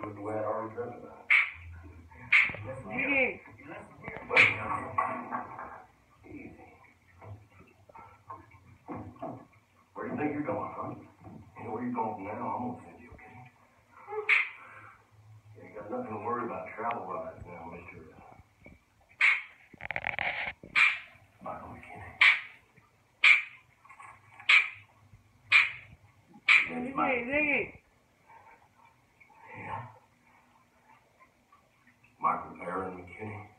with the way I'd already dreamt about it. Ziggy. Easy. Where do you think you're going, huh? You know where you're going from now? I'm gonna send you, okay? You ain't got nothing to worry about travel rides now, Mr. Michael McKinney. Ziggy. Yeah. Michael Aaron McKinney.